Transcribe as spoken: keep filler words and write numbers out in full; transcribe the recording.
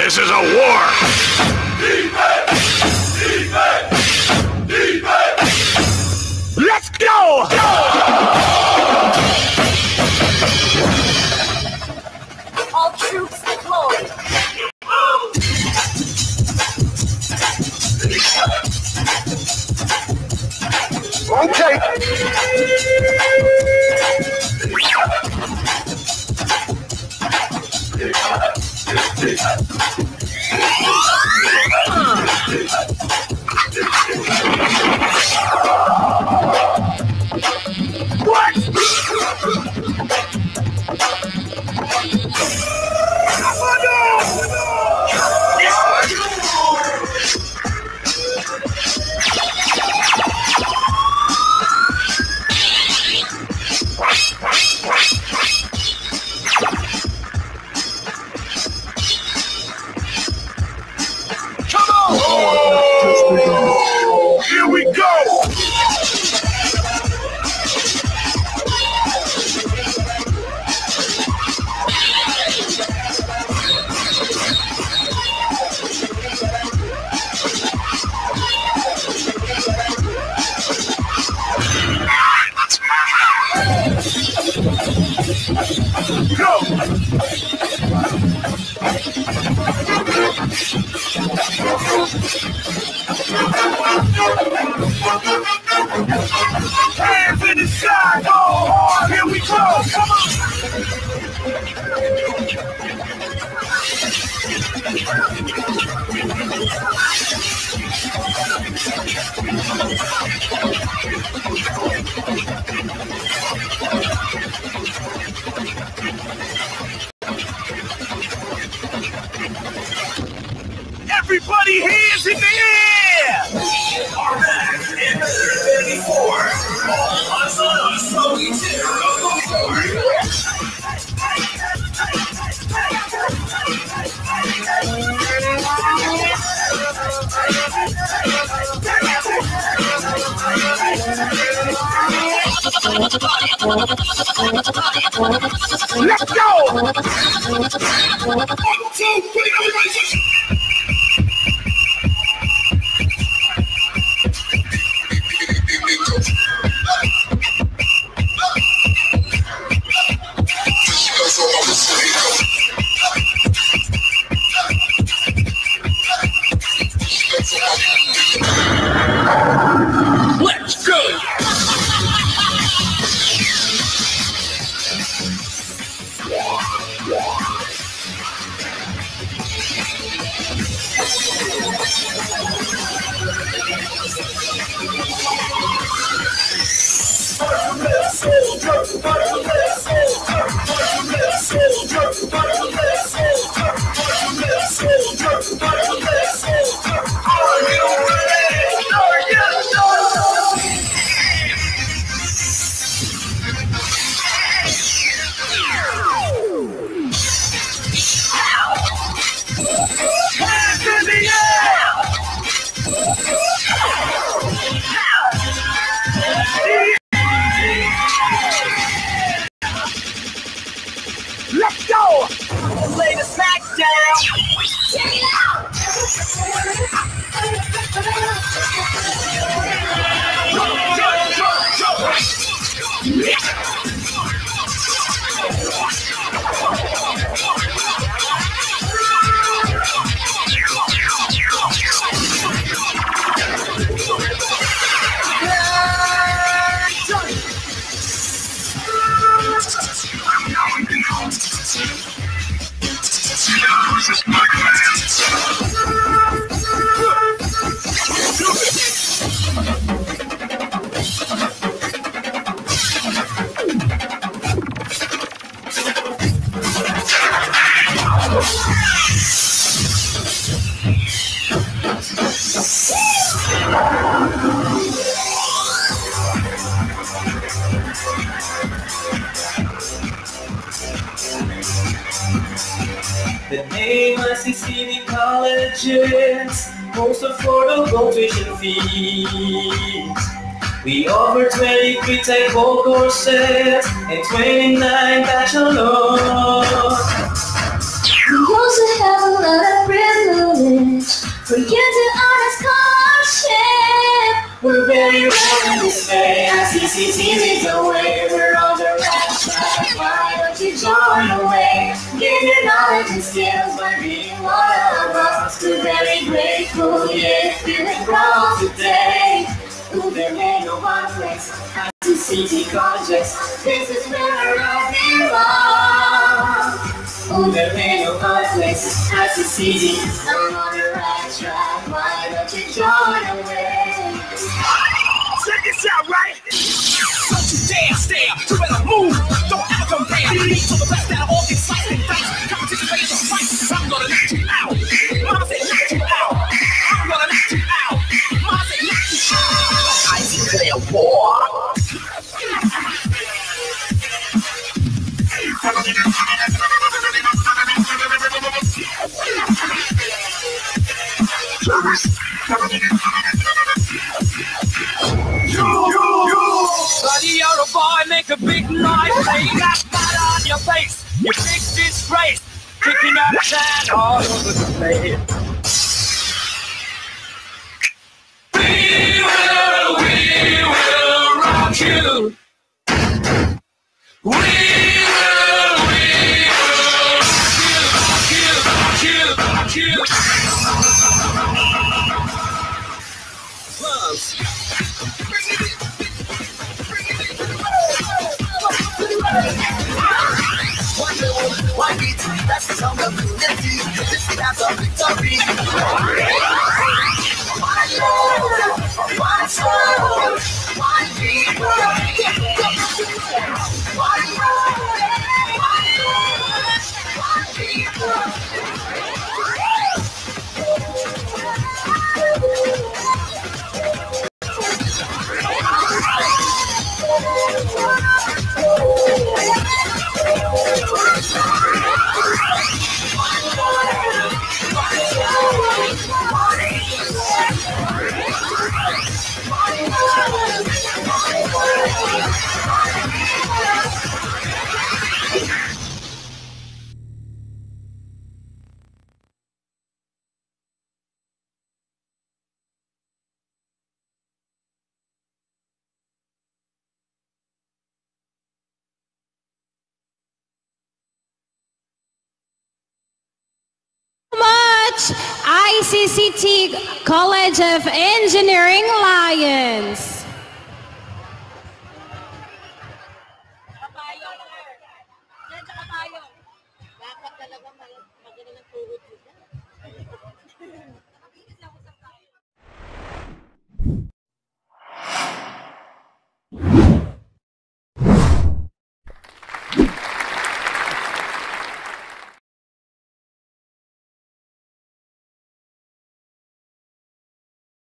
This is a war! Defense! Defense! Defense! Let's go! All troops deployed. Okay. What? Come on! Oh, here we go! Go! Hands in the sky, go hard, here we go, come Everybody, hands in the air! Our back in thirty-four. Us on a smoky tip of the floor. Let's go! One, two, three, everybody just... Let's go! Let's go! Lay the smack down. Check it out. The name I C C T colleges, most affordable tuition fees. We offer twenty-three tech-core courses and twenty-nine bachelors. Most to have a lot of privilege for you to earn a scholarship. We're very well in this way. I C C T leads the way. We're on the right track. Why don't you join away? Gain your knowledge and skills by being one of us. We're very grateful, yeah, feeling proud today. Ooh, there ain't no one place. I C C T projects. This is where I belong. Ooh, there ain't no one place. I C C T. I'm on the right track. Why don't you join away? Check this out, right? Don't you dare stare, you better move, don't ever compare. So the best out of all these fights and fights, competition ready to fight. I'm gonna knock you out. Mama say knock you out. I'm gonna knock you out. Mama say knock you out. I declare war. Buddy, you're a boy, make a big noise. Lay that spot on your face. You big disgrace. Kicking up sand all over the place. We will, we will rock you. We will, we will rock you, rock you, rock you, rock you. Clubs. One little, one beat, that's the song of unity. This is dance of victory. One love, one soul, one people. One love, one love, one people. Much I C C T College of Engineering Lions. Dapat talaga magaling ang tuhod nila.